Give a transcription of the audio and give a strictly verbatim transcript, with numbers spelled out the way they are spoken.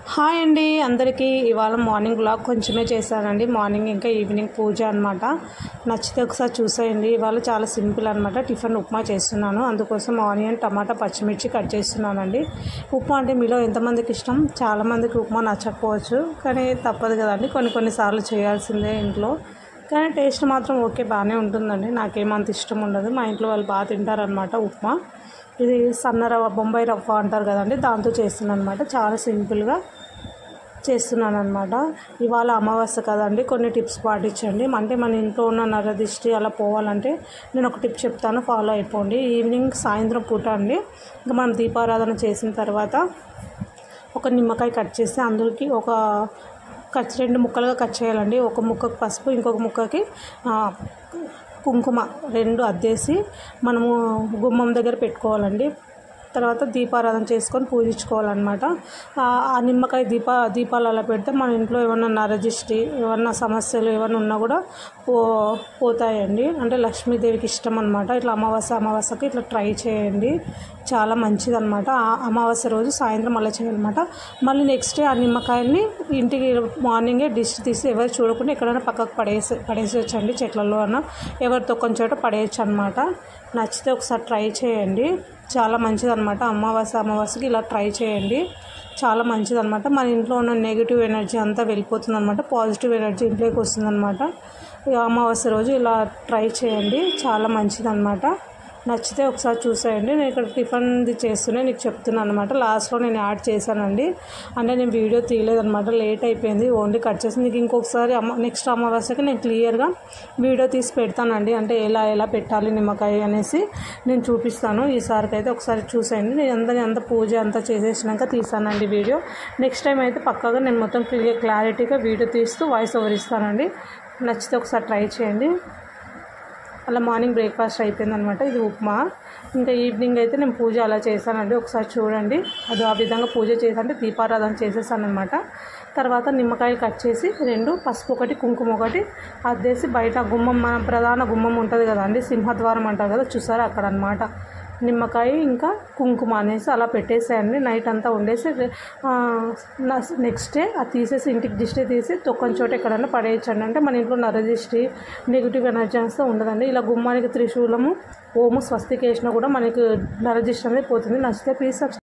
Hi అండి అందరికీ. ఇవాళ మార్నింగ్ బ్లాగ్ కొంచెమే చేశానండి. మార్నింగ్ ఇంకా ఈవినింగ్ పూజ అనమాట. నచ్చితే ఒకసారి చూసేయండి. ఇవాళ చాలా సింపుల్ అనమాట. టిఫిన్ ఉప్మా చేస్తున్నాను. అందుకోసం ఆనియన్, టమాటా, పచ్చిమిర్చి కట్ చేస్తున్నానండి. ఉప్మా అంటే మీలో ఎంతమందికి ఇష్టం? చాలామందికి ఉప్మా నచ్చకపోవచ్చు, కానీ తప్పదు కదండి, కొన్ని కొన్నిసార్లు చేయాల్సిందే ఇంట్లో. కానీ టేస్ట్ మాత్రం ఓకే, బాగానే ఉంటుందండి. నాకేమంత ఇష్టం ఉండదు. మా ఇంట్లో వాళ్ళు బాగా తింటారనమాట ఉప్మా. ఇది సన్న రవ్వ, బొంబాయి రవ్వ అంటారు కదండి, దాంతో చేస్తున్నాను అనమాట. చాలా సింపుల్గా చేస్తున్నాను అనమాట. ఇవాళ అమావాస్య కదండి, కొన్ని టిప్స్ పాటించండి. అంటే మన ఇంట్లో ఉన్న నరదిష్టి అలా పోవాలంటే నేను ఒక టిప్ చెప్తాను, ఫాలో అయిపోండి. ఈవినింగ్ సాయంత్రం పూట అండి, ఇంకా మనం దీపారాధన చేసిన తర్వాత ఒక నిమ్మకాయ కట్ చేసి అందులోకి ఒక కట్ రెండు ముక్కలుగా కట్ చేయాలండి. ఒక ముక్కకి పసుపు, ఇంకొక ముక్కకి కుంకుమ రెండు అద్దేసి మనము గుమ్మం దగ్గర పెట్టుకోవాలండి. తర్వాత దీపారాధన చేసుకొని పూజించుకోవాలన్నమాట. ఆ నిమ్మకాయ దీప దీపాలు అలా పెడితే మన ఇంట్లో ఏమన్నా నరదిష్టి, ఏమన్నా సమస్యలు ఏమన్నా ఉన్నా కూడా పో పోతాయండి. అంటే లక్ష్మీదేవికి ఇష్టం అనమాట. ఇట్లా అమావాస్య అమావాస్యకి ఇట్లా ట్రై చేయండి, చాలా మంచిదన్నమాట. అమావాస్య రోజు సాయంత్రం అలా చేయాలన్నమాట. మళ్ళీ నెక్స్ట్ డే ఆ నిమ్మకాయల్ని ఇంటికి మార్నింగే డిష్ తీసి ఎవరు చూడకుండా ఎక్కడైనా పక్కకు పడేసి పడేసేయచ్చండి, చెట్లలో అన్న ఎవరు తొక్కని చోట పడేయచ్చు అనమాట. నచ్చితే ఒకసారి ట్రై చేయండి, చాలా మంచిదన్నమాట. అమావాస్య అమావాస్యకి ఇలా ట్రై చేయండి, చాలా మంచిదన్నమాట. మన ఇంట్లో ఉన్న నెగిటివ్ ఎనర్జీ అంతా వెళ్ళిపోతుంది అనమాట, పాజిటివ్ ఎనర్జీ ఇంట్లోకి వస్తుందన్నమాట. అమావాస్య రోజు ఇలా ట్రై చేయండి, చాలా మంచిదన్నమాట. నచ్చితే ఒకసారి చూసేయండి. నేను ఇక్కడ టిఫిన్ది చేస్తూనే నీకు చెప్తున్నాను అనమాట. లాస్ట్లో నేను యాడ్ చేశానండి, అంటే నేను వీడియో తీయలేదనమాట, లేట్ అయిపోయింది, ఓన్లీ కట్ చేసి నీకు ఇంకొకసారి అమ్మ నెక్స్ట్ అమావాస్యకి నేను క్లియర్గా వీడియో తీసి పెడతానండి. అంటే ఎలా ఎలా పెట్టాలి నిమ్మకాయ అనేసి నేను చూపిస్తాను. ఈసారికి అయితే ఒకసారి చూసేయండి. నేను అందరి అంత పూజ అంతా చేసేసినాక తీసానండి వీడియో. నెక్స్ట్ టైం అయితే పక్కాగా నేను మొత్తం క్లియర్ క్లారిటీగా వీడియో తీస్తూ వాయిస్ ఓవర్ ఇస్తానండి. నచ్చితే ఒకసారి ట్రై చేయండి. అలా మార్నింగ్ బ్రేక్ఫాస్ట్ అయిపోయిందనమాట. ఇది ఉప్మా. ఇంకా ఈవినింగ్ అయితే నేను పూజ అలా చేశానండి, ఒకసారి చూడండి. అది ఆ విధంగా పూజ చేసి అంటే దీపారాధన చేసేసాను అనమాట. తర్వాత నిమ్మకాయలు కట్ చేసి రెండు, పసుపు ఒకటి, కుంకుమ ఒకటి అద్దేసి బయట గుమ్మం, మన ప్రధాన గుమ్మం ఉంటుంది కదండి, సింహద్వారం అంటారు కదా, చూసారా అక్కడ అనమాట. నిమ్మకాయ ఇంకా కుంకుమ అనేసి అలా పెట్టేసేయండి. నైట్ అంతా ఉండేసి నెక్స్ట్ డే అది తీసేసి ఇంటికి దిష్టి తీసి తొక్కని చోట ఎక్కడైనా పడేయచ్చండి. అంటే మన ఇంట్లో నరదిష్టి, నెగిటివ్ ఎనర్జీ అంతా ఉండదండి. ఇలా గుమ్మానికి త్రిశూలము, ఓము, స్వస్తికి వేసినా కూడా మనకి నరదిష్టి అనేది పోతుంది. నచ్చితే ప్లీజ్ సబ్స్క్రైబ్.